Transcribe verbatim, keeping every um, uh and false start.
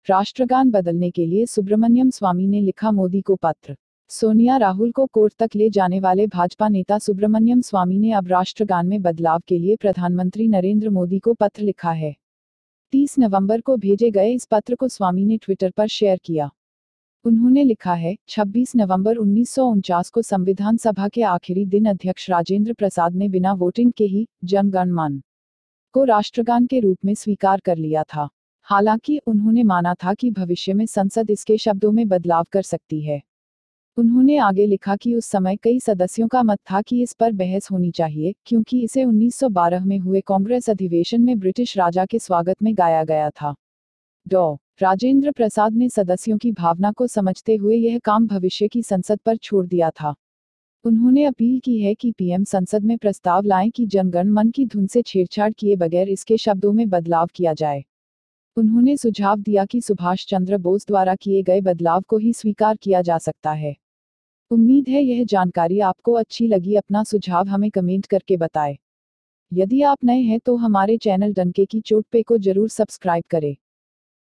राष्ट्रगान बदलने के लिए सुब्रमण्यम स्वामी ने लिखा मोदी को पत्र। सोनिया राहुल को कोर्ट तक ले जाने वाले भाजपा नेता सुब्रमण्यम स्वामी ने अब राष्ट्रगान में बदलाव के लिए प्रधानमंत्री नरेंद्र मोदी को पत्र लिखा है। तीस नवंबर को भेजे गए इस पत्र को स्वामी ने ट्विटर पर शेयर किया। उन्होंने लिखा है, छब्बीस नवंबर उन्नीस सौ उनचास को संविधान सभा के आखिरी दिन अध्यक्ष राजेंद्र प्रसाद ने बिना वोटिंग के ही जन गण मन को राष्ट्रगान के रूप में स्वीकार कर लिया था। हालांकि उन्होंने माना था कि भविष्य में संसद इसके शब्दों में बदलाव कर सकती है। उन्होंने आगे लिखा कि उस समय कई सदस्यों का मत था कि इस पर बहस होनी चाहिए, क्योंकि इसे उन्नीस सौ बारह में हुए कांग्रेस अधिवेशन में ब्रिटिश राजा के स्वागत में गाया गया था। डॉ राजेंद्र प्रसाद ने सदस्यों की भावना को समझते हुए यह काम भविष्य की संसद पर छोड़ दिया था। उन्होंने अपील की है कि पीएम संसद में प्रस्ताव लाएं कि जनगण मन की धुन से छेड़छाड़ किए बगैर इसके शब्दों में बदलाव किया जाए। उन्होंने सुझाव दिया कि सुभाष चंद्र बोस द्वारा किए गए बदलाव को ही स्वीकार किया जा सकता है। उम्मीद है यह जानकारी आपको अच्छी लगी। अपना सुझाव हमें कमेंट करके बताएं। यदि आप नए हैं तो हमारे चैनल डंके की चोट पे को जरूर सब्सक्राइब करें।